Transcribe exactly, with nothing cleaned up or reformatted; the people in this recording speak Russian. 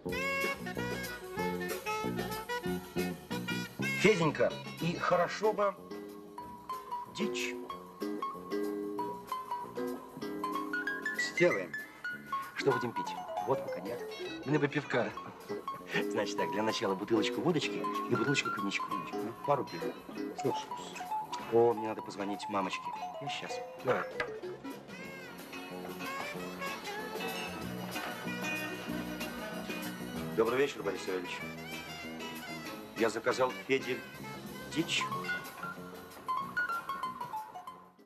Феденька, и хорошо бы дичь. Сделаем. Что будем пить? Водку, коньяк? Мне бы пивка. Значит так, для начала бутылочку водочки и бутылочку коньячку. Пару пива. Слушай. О, мне надо позвонить мамочке. Я сейчас. Давай. Добрый вечер, Борис Иванович. Я заказал Феде дичь.